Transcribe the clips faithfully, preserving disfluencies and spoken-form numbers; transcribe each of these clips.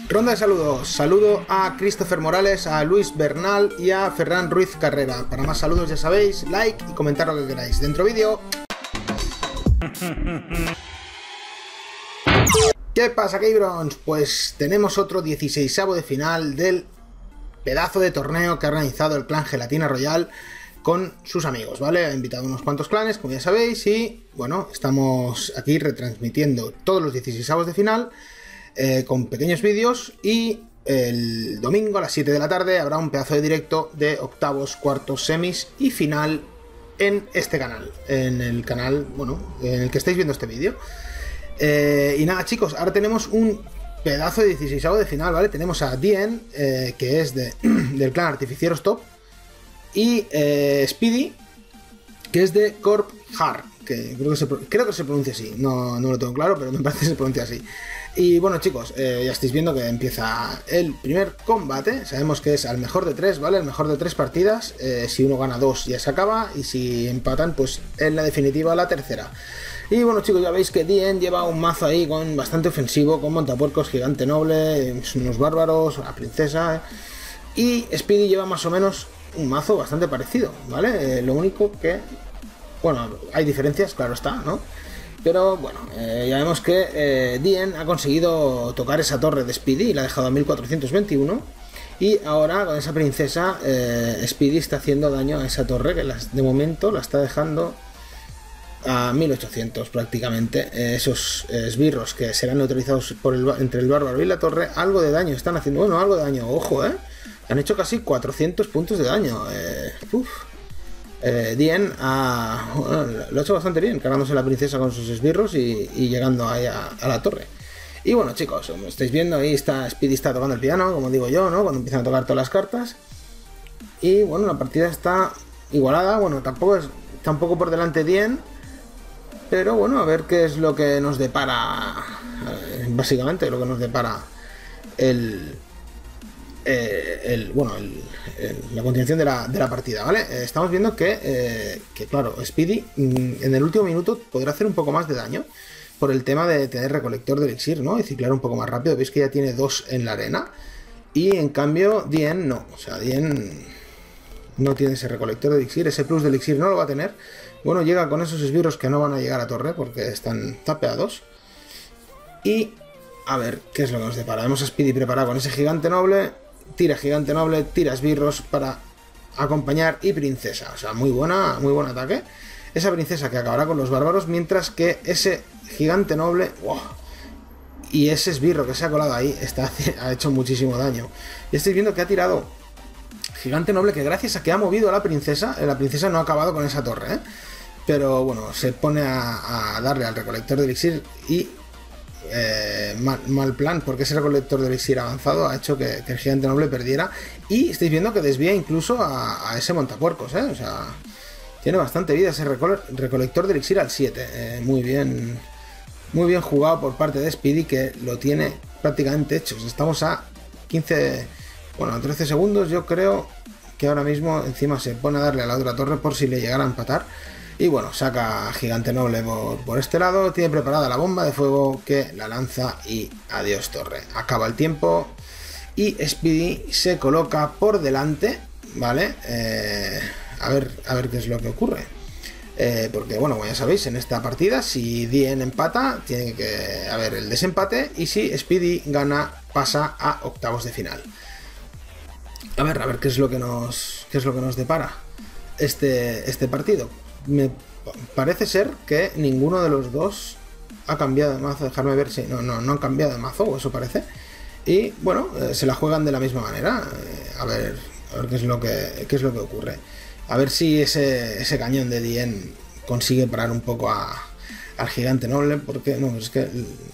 Ronda de saludos. Saludo a Christopher Morales, a Luis Bernal y a Ferran Ruiz Carrera. Para más saludos ya sabéis, like y comentar lo que queráis. Dentro vídeo. ¿Qué pasa, K-Brons? Pues tenemos otro dieciseisavo de final del pedazo de torneo que ha organizado el clan Gelatina Royal con sus amigos, ¿vale? Ha invitado unos cuantos clanes, como ya sabéis, y bueno, estamos aquí retransmitiendo todos los dieciseisavos de final eh, con pequeños vídeos, y el domingo a las siete de la tarde habrá un pedazo de directo de octavos, cuartos, semis y final en este canal, en el canal, bueno, en el que estáis viendo este vídeo. Eh, y nada, chicos, ahora tenemos un pedazo de dieciseisavo de final, ¿vale? Tenemos a Dien, eh, que es de, del clan Artificieros Top, y eh, Speedy, que es de Corp Har, que creo que, se, creo que se pronuncia así, no, no lo tengo claro, pero me parece que se pronuncia así. Y bueno, chicos, eh, ya estáis viendo que empieza el primer combate. Sabemos que es al mejor de tres, ¿vale? El mejor de tres partidas. Eh, si uno gana dos ya se acaba, y si empatan, pues en la definitiva la tercera. Y bueno, chicos, ya veis que Dien lleva un mazo ahí con bastante ofensivo, con montapuercos, gigante noble, unos bárbaros, una princesa, ¿eh? Y Speedy lleva más o menos un mazo bastante parecido, ¿vale? Eh, lo único que, bueno, hay diferencias, claro está, ¿no? Pero bueno, eh, ya vemos que eh, Dien ha conseguido tocar esa torre de Speedy y la ha dejado a mil cuatrocientos veintiuno. Y ahora con esa princesa, eh, Speedy está haciendo daño a esa torre, que las, de momento la está dejando a mil ochocientos prácticamente. Eh, esos eh, esbirros que serán neutralizados por el, entre el bárbaro y la torre, algo de daño están haciendo. Bueno, algo de daño, ojo, eh. Han hecho casi cuatrocientos puntos de daño. Eh, uf. Eh, Dien ha, bueno, lo ha hecho bastante bien, cargándose la princesa con sus esbirros y, y llegando ahí a, a la torre. Y bueno, chicos, como estáis viendo, ahí está Speedy, está tocando el piano, como digo yo, ¿no? Cuando empiezan a tocar todas las cartas. Y bueno, la partida está igualada. Bueno, tampoco es, está un poco por delante Dien, pero bueno, a ver qué es lo que nos depara, eh, básicamente lo que nos depara el... Eh, el, bueno, el, el, la continuación de la, de la partida, ¿vale? Eh, estamos viendo que, eh, que, claro, Speedy mm, en el último minuto podrá hacer un poco más de daño por el tema de tener recolector de elixir, ¿no? Y ciclar un poco más rápido. Veis que ya tiene dos en la arena, y en cambio Dien no. O sea, Dien no tiene ese recolector de elixir, ese plus de elixir no lo va a tener. Bueno, llega con esos esbirros que no van a llegar a torre porque están tapeados. Y a ver qué es lo que nos depara. Vemos a Speedy preparado con ese gigante noble. Tira gigante noble, tira esbirros para acompañar, y princesa. O sea, muy buena, muy buen ataque. Esa princesa que acabará con los bárbaros, mientras que ese gigante noble, wow, y ese esbirro que se ha colado ahí está, ha hecho muchísimo daño. Y estáis viendo que ha tirado gigante noble, que gracias a que ha movido a la princesa, la princesa no ha acabado con esa torre, ¿eh? Pero bueno, se pone a, a darle al recolector de elixir y... Eh, mal, mal plan, porque ese recolector de elixir avanzado ha hecho que, que el gigante noble perdiera. Y estáis viendo que desvía incluso a, a ese montapuercos, ¿eh? O sea, tiene bastante vida ese recole recolector de elixir al siete. Eh, muy bien, muy bien jugado por parte de Speedy, que lo tiene prácticamente hecho. Estamos a quince, bueno, a trece segundos. Yo creo que ahora mismo encima se pone a darle a la otra torre por si le llegara a empatar. Y bueno, saca gigante noble por, por este lado. Tiene preparada la bomba de fuego que la lanza y adiós torre. Acaba el tiempo y Speedy se coloca por delante, ¿vale? Eh, a ver, a ver qué es lo que ocurre. Eh, porque bueno, como ya sabéis, en esta partida, si Dien empata, tiene que haber el desempate. Y si Speedy gana, pasa a octavos de final. A ver, a ver qué es lo que nos, qué es lo que nos depara este, este partido. Me parece ser que ninguno de los dos ha cambiado de mazo. Dejarme ver si no, no, no han cambiado de mazo, o eso parece. Y bueno, eh, se la juegan de la misma manera. Eh, a ver, a ver qué es lo que qué es lo que ocurre. A ver si ese, ese cañón de Dien consigue parar un poco a, al gigante noble, porque no, es que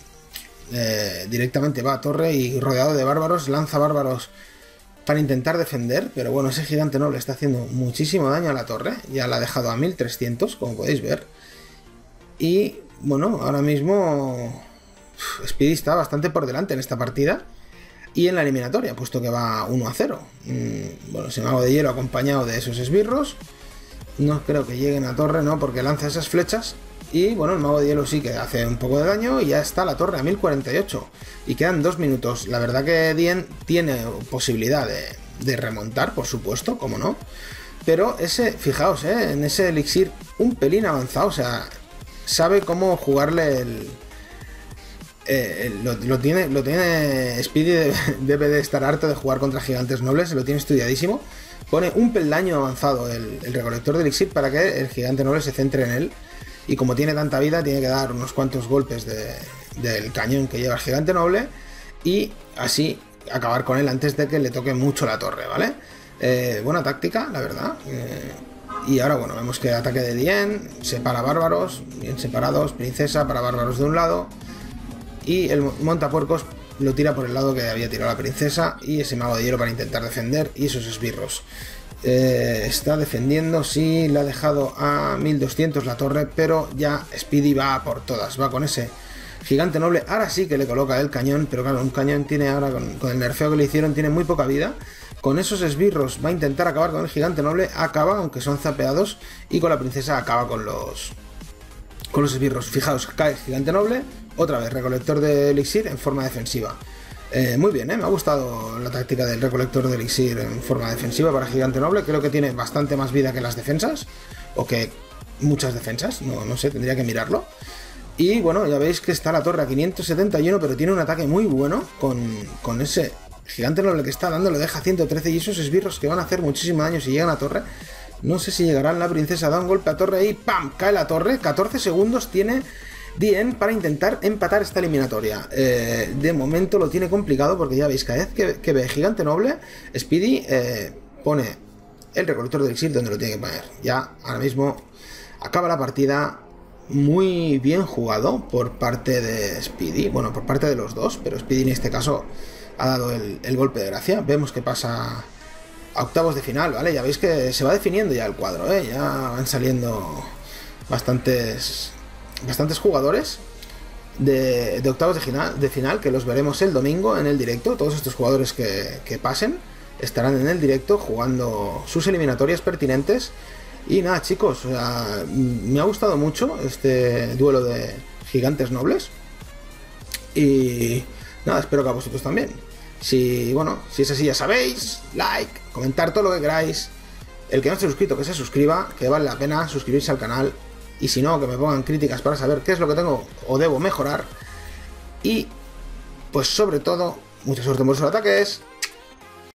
eh, directamente va a torre y rodeado de bárbaros, lanza bárbaros para intentar defender, pero bueno, ese gigante noble está haciendo muchísimo daño a la torre. Ya la ha dejado a mil trescientos, como podéis ver. Y bueno, ahora mismo Speedy está bastante por delante en esta partida y en la eliminatoria, puesto que va uno a cero. Mm, bueno, ese mago de hielo acompañado de esos esbirros. No creo que lleguen a torre, ¿no? Porque lanza esas flechas Y bueno, el mago de hielo sí que hace un poco de daño y ya está la torre a mil cuarenta y ocho. Y quedan dos minutos. La verdad que Dien tiene posibilidad de, de remontar, por supuesto, como no. Pero ese, fijaos, ¿eh? En ese elixir un pelín avanzado, o sea, sabe cómo jugarle el... Eh, lo, lo, tiene, lo tiene Speedy, de, debe de estar harto de jugar contra gigantes nobles, lo tiene estudiadísimo. Pone un peldaño avanzado el, el recolector de elixir para que el gigante noble se centre en él. Y como tiene tanta vida, tiene que dar unos cuantos golpes de, del cañón que lleva el gigante noble y así acabar con él antes de que le toque mucho la torre, ¿vale? Eh, buena táctica, la verdad. Eh, y ahora, bueno, vemos que ataque de Dien, separa bárbaros, bien separados, princesa para bárbaros de un lado. Y el montapuercos lo tira por el lado que había tirado la princesa y ese mago de hielo para intentar defender y esos esbirros. Eh, está defendiendo, sí, le ha dejado a mil doscientos la torre, pero ya Speedy va por todas, va con ese gigante noble. Ahora sí que le coloca el cañón, pero claro, un cañón tiene ahora, con, con el nerfeo que le hicieron, tiene muy poca vida. Con esos esbirros va a intentar acabar con el gigante noble, acaba, aunque son zapeados, y con la princesa acaba con los con los esbirros. Fijaos, cae el gigante noble, otra vez recolector de elixir en forma defensiva. Eh, muy bien, ¿eh? Me ha gustado la táctica del recolector de elixir en forma defensiva para gigante noble. Creo que tiene bastante más vida que las defensas, o que muchas defensas, no, no sé, tendría que mirarlo. Y bueno, ya veis que está la torre a quinientos setenta y uno, pero tiene un ataque muy bueno con, con ese gigante noble que está dando, lo deja a ciento trece y esos esbirros que van a hacer muchísimo daño si llegan a torre. No sé si llegarán. La princesa da un golpe a torre y ¡pam! Cae la torre. catorce segundos tiene Dien para intentar empatar esta eliminatoria. Eh, de momento lo tiene complicado porque ya veis, cada vez que, que ve gigante noble, Speedy eh, pone el recolector de elixir donde lo tiene que poner. Ya ahora mismo acaba la partida. Muy bien jugado por parte de Speedy, bueno, por parte de los dos, pero Speedy en este caso ha dado el, el golpe de gracia. Vemos que pasa a octavos de final, ¿vale? Ya veis que se va definiendo ya el cuadro, ¿eh? Ya van saliendo bastantes bastantes jugadores de, de octavos de final, de final, que los veremos el domingo en el directo. Todos estos jugadores que, que pasen estarán en el directo jugando sus eliminatorias pertinentes. Y nada, chicos, o sea, me ha gustado mucho este duelo de gigantes nobles. Y nada, espero que a vosotros también. Si, bueno, si es así ya sabéis, like, comentar todo lo que queráis. El que no esté suscrito, que se suscriba, que vale la pena suscribirse al canal. Y si no, que me pongan críticas para saber qué es lo que tengo o debo mejorar. Y, pues sobre todo, mucha suerte en vuestros ataques.